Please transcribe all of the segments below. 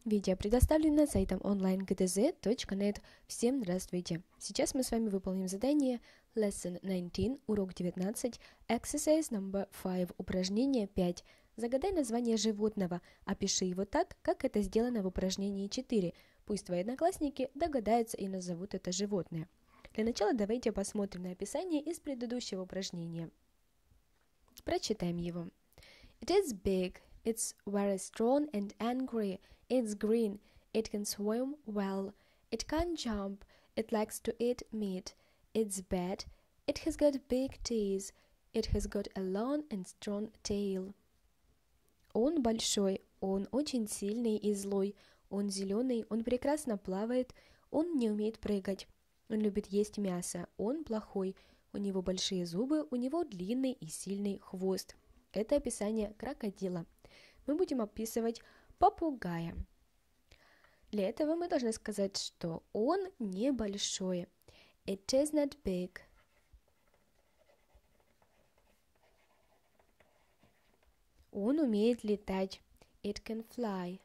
Видео предоставлено сайтом online.gdz.net. Всем здравствуйте! Сейчас мы с вами выполним задание Lesson 19, урок 19, Exercise number 5, упражнение 5. Загадай название животного, опиши его так, как это сделано в упражнении 4. Пусть твои одноклассники догадаются и назовут это животное. Для начала давайте посмотрим на описание из предыдущего упражнения. Прочитаем его. It is big. It's very strong and angry. It's green. It can swim well. It can jump. It likes to eat meat. It's bad. It has got big teeth. It has got a long and strong tail. Он большой, он очень сильный и злой. Он зеленый, он прекрасно плавает, он не умеет прыгать. Он любит есть мясо, он плохой. У него большие зубы, у него длинный и сильный хвост. Это описание крокодила. Мы будем описывать попугая. Для этого мы должны сказать, что он небольшой. It is not big. Он умеет летать. It can fly.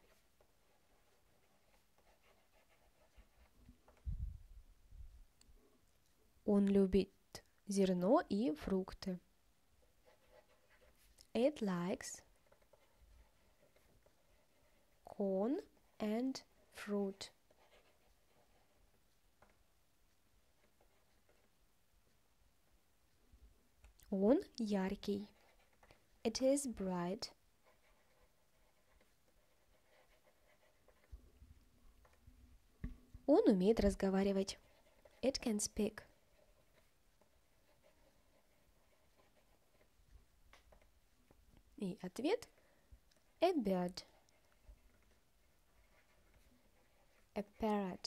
Он любит зерно и фрукты. It likes corn and fruit. Он яркий. It is bright. Он умеет разговаривать. It can speak. И ответ – a bird. A parrot.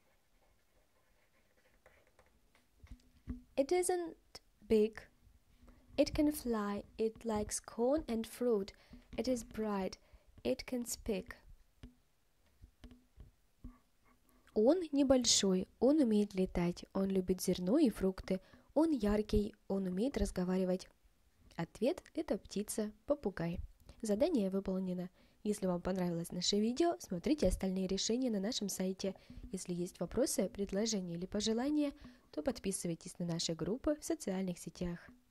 It isn't big. It can fly. It likes corn and fruit. It is bright. It can speak. Он небольшой. Он умеет летать. Он любит зерно и фрукты. Он яркий. Он умеет разговаривать. Ответ – это птица, попугай. Задание выполнено. Если вам понравилось наше видео, смотрите остальные решения на нашем сайте. Если есть вопросы, предложения или пожелания, то подписывайтесь на наши группы в социальных сетях.